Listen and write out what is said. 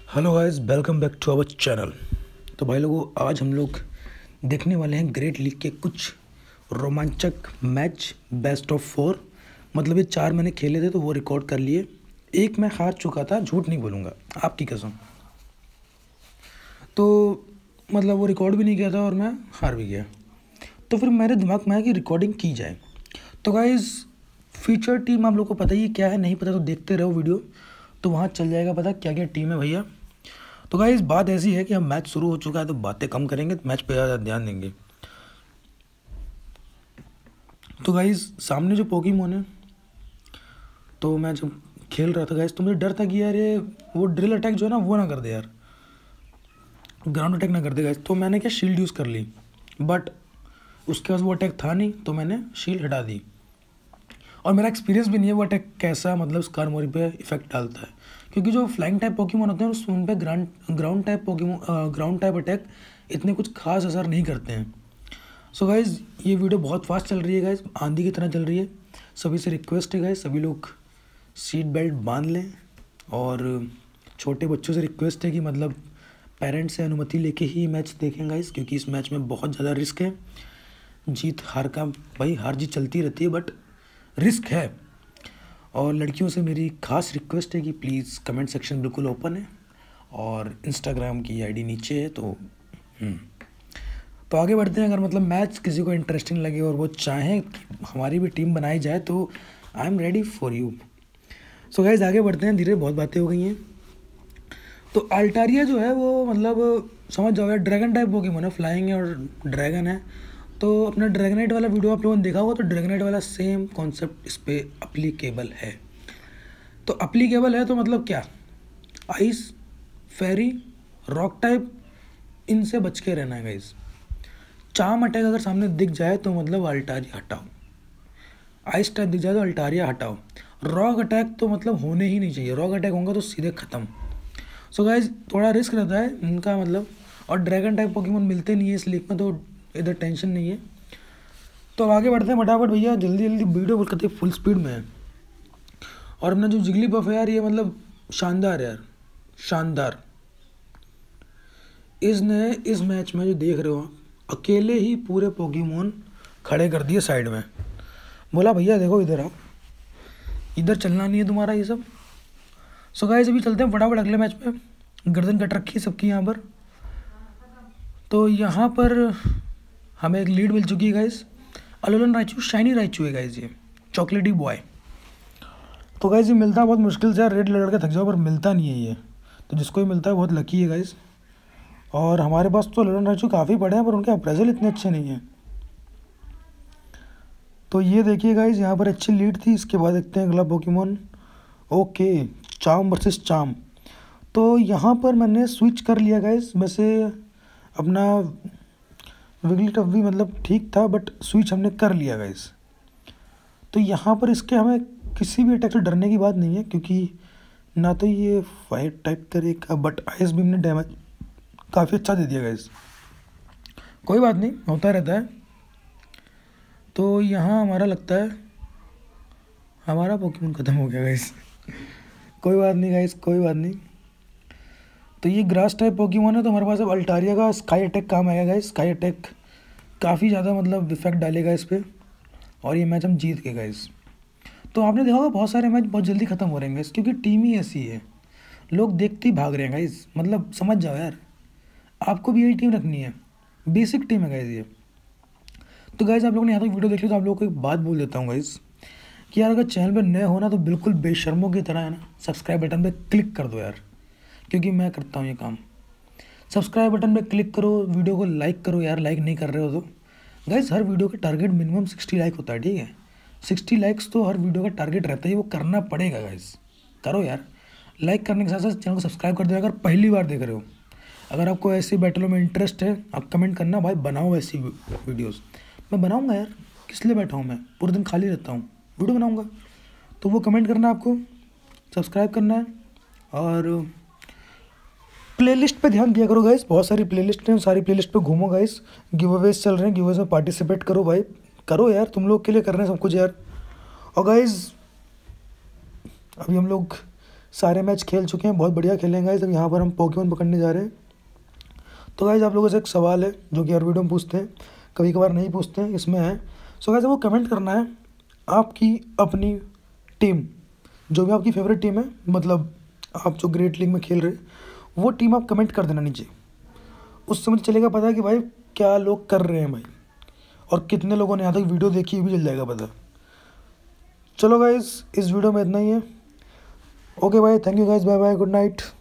Hello guys, welcome back to our channel. तो भाई लोगों, आज हम लोग देखने वाले हैं ग्रेट लीग के कुछ रोमांचक मैच बेस्ट ऑफ 4। मतलब ये 4 मैंने खेले थे तो वो रिकॉर्ड कर लिए। एक मैं हार चुका था, झूठ नहीं बोलूँगा, आपकी कसम। तो मतलब वो रिकॉर्ड भी नहीं किया था और मैं हार भी गया। तो फिर मेरे दिमाग में आया कि रिकॉर्डिंग की जाए। तो गाइस, फीचर टीम आप लोग को पता ही क्या है, नहीं पता तो देखते रहो वीडियो, तो वहाँ चल जाएगा पता क्या क्या टीम है भैया। तो गाइस, बात ऐसी है कि अब मैच शुरू हो चुका है तो बातें कम करेंगे, मैच पे ज़्यादा ध्यान देंगे। तो गाइस, सामने जो पोकेमॉन है, तो मैं जब खेल रहा था गाइस तो मुझे डर था कि यार ये वो ड्रिल अटैक जो है ना वो ना कर दे यार, ग्राउंड अटैक ना कर दे गाइस। तो मैंने क्या शील्ड यूज़ कर ली, बट उसके बाद वो अटैक था नहीं तो मैंने शील्ड हटा दी। और मेरा एक्सपीरियंस भी नहीं है वो अटैक कैसा मतलब स्कारमोरी पे इफेक्ट डालता है, क्योंकि जो फ्लाइंग टाइप पोकेमॉन होते हैं उन पे ग्राउंड टाइप अटैक इतने कुछ खास असर नहीं करते हैं। सो गाइज़, ये वीडियो बहुत फास्ट चल रही है गाइज़, आंधी की तरह चल रही है। सभी से रिक्वेस्ट है गाइज़, सभी लोग सीट बेल्ट बांध लें। और छोटे बच्चों से रिक्वेस्ट है कि मतलब पेरेंट्स से अनुमति लेके ही मैच देखें गाइज़, क्योंकि इस मैच में बहुत ज़्यादा रिस्क है। जीत हार का भाई, हार जीत चलती रहती है बट रिस्क है। और लड़कियों से मेरी खास रिक्वेस्ट है कि प्लीज़ कमेंट सेक्शन बिल्कुल ओपन है और इंस्टाग्राम की आईडी नीचे है। तो आगे बढ़ते हैं। अगर मतलब मैच किसी को इंटरेस्टिंग लगे और वो चाहें कि हमारी भी टीम बनाई जाए तो I am ready for you. So guys, आगे बढ़ते हैं, धीरे बहुत बातें हो गई हैं। तो अल्टारिया जो है वो मतलब समझ जाओ यार, ड्रैगन टाइप पोकेमॉन है, फ्लाइंग है और ड्रैगन है। तो अपना ड्रैगनाइट वाला वीडियो आप लोगों ने देखा होगा, तो ड्रैगनाइट वाला सेम कॉन्सेप्ट इस पर अप्लीकेबल है। तो अप्लीकेबल है तो मतलब क्या, आइस, फेरी, रॉक टाइप, इनसे बच के रहना है गाइस। चार्म अटैक अगर सामने दिख जाए तो मतलब अल्टारिया हटाओ, आइस टाइप दिख जाए तो अल्टारिया हटाओ। रॉक अटैक तो मतलब होने ही नहीं चाहिए, रॉक अटैक होगा तो सीधे ख़त्म। सो गाइज, थोड़ा रिस्क रहता है इनका मतलब, और ड्रैगन टाइप पोकेमॉन मिलते नहीं है इस लीग में, तो इधर टेंशन नहीं है। तो अब आगे बढ़ते हैं फटाफट भैया, जल्दी जल्दी, वीडियो करते फुल स्पीड में है। और अपना जो जिगलीपफ है यार, ये मतलब शानदार यार, शानदार। इसने इस मैच में जो देख रहे हो अकेले ही पूरे पोकेमॉन खड़े कर दिए साइड में। बोला भैया देखो इधर आओ, इधर चलना नहीं है तुम्हारा ये सब। सो गाइस, अभी चलते हैं फटाफट अगले मैच पे। गर्दन कट रखी है सबकी यहाँ पर। तो यहाँ पर हमें एक लीड मिल चुकी है guys. Alolan Raichu, shiny Raichu है गाइस, ये चॉकलेटी बॉय। तो गाइस, ये मिलता है बहुत मुश्किल से यार, रेड लड़ के थक जाओ पर मिलता नहीं है ये। तो जिसको भी मिलता है बहुत लकी है गाइस। और हमारे पास तो अलोलन राइचू काफ़ी पड़े हैं पर उनके अप्रेजल इतने अच्छे नहीं हैं। तो ये देखिए गाइस, यहाँ पर अच्छी लीड थी। इसके बाद देखते हैं अगला Pokemon. Okay, charm versus charm. तो यहाँ पर मैंने स्विच कर लिया गाइस। वैसे अपना विगलीटफ भी मतलब ठीक था बट स्विच हमने कर लिया गाइस। तो यहाँ पर इसके हमें किसी भी अटैक से डरने की बात नहीं है, क्योंकि ना तो ये फायर टाइप करेगा बट आइस बीम ने डैमेज काफ़ी अच्छा दे दिया गाइस। कोई बात नहीं, होता रहता है। तो यहाँ हमारा लगता है हमारा पोकेमॉन ख़त्म हो गया गाइस। कोई बात नहीं गाइस, कोई बात नहीं। तो ये ग्रास टाइप पोकेमॉन है, तो हमारे पास अब अल्टारिया का स्काई अटैक काम आएगा गाइस। स्काई अटैक काफ़ी ज़्यादा मतलब इफेक्ट डालेगा इस पर, और ये मैच हम जीत गए गाइस। तो आपने देखा होगा बहुत सारे मैच बहुत जल्दी ख़त्म हो रहे हैं गाइस, क्योंकि टीम ही ऐसी है, लोग देखते ही भाग रहे हैं गाइस। मतलब समझ जाओ यार, आपको भी यही टीम रखनी है, बेसिक टीम है गाइस ये। तो गाइस, आप लोगों ने यहाँ तक वीडियो देख ली तो आप लोगों को एक बात बोल देता हूँ गाइस, कि यार अगर चैनल पे नए हो ना तो बिल्कुल बेशर्मों की तरह है ना सब्सक्राइब बटन पे क्लिक कर दो यार, क्योंकि मैं करता हूँ ये काम। सब्सक्राइब बटन पे क्लिक करो, वीडियो को लाइक करो यार, लाइक नहीं कर रहे हो तो। गाइस, हर वीडियो का टारगेट मिनिमम 60 लाइक होता है, ठीक है। 60 लाइक्स तो हर वीडियो का टारगेट रहता है, वो करना पड़ेगा गाइस। करो यार, लाइक करने के साथ साथ चैनल को सब्सक्राइब कर दो अगर पहली बार देख रहे हो। अगर आपको ऐसी बैटलों में इंटरेस्ट है, आप कमेंट करना भाई, बनाओ ऐसी वीडियोज़। मैं बनाऊँगा यार, किस लिए बैठा हूँ मैं, पूरे दिन खाली रहता हूँ, वीडियो बनाऊँगा। तो वो कमेंट करना, आपको सब्सक्राइब करना है। और प्लेलिस्ट पे ध्यान दिया करो गाइस, बहुत सारी प्लेलिस्ट हैं, सारी प्लेलिस्ट पे घूमो गाइस। गिव अवेज चल रहे हैं, गिव अवेज में पार्टिसिपेट करो भाई, करो यार, तुम लोग के लिए कर रहे हैं सब कुछ यार। और गाइस, अभी हम लोग सारे मैच खेल चुके हैं, बहुत बढ़िया खेले हैं गाइस। अब यहाँ पर हम पोकेमॉन पकड़ने जा रहे हैं। तो गाइस आप लोगों से एक सवाल है जो कि हर वीडियो में पूछते हैं, कभी कभार नहीं पूछते हैं, इसमें है। सो गाइस वो कमेंट करना है आपकी अपनी टीम, जो भी आपकी फेवरेट टीम है, मतलब आप जो ग्रेट लीग में खेल रहे वो टीम आप कमेंट कर देना नीचे। उससे मुझे चलेगा पता कि भाई क्या लोग कर रहे हैं भाई, और कितने लोगों ने यहाँ तक वीडियो देखी, ये भी चल जाएगा पता। चलो गाइस इस वीडियो में इतना ही है। ओके भाई, thank you guys, bye bye, good night.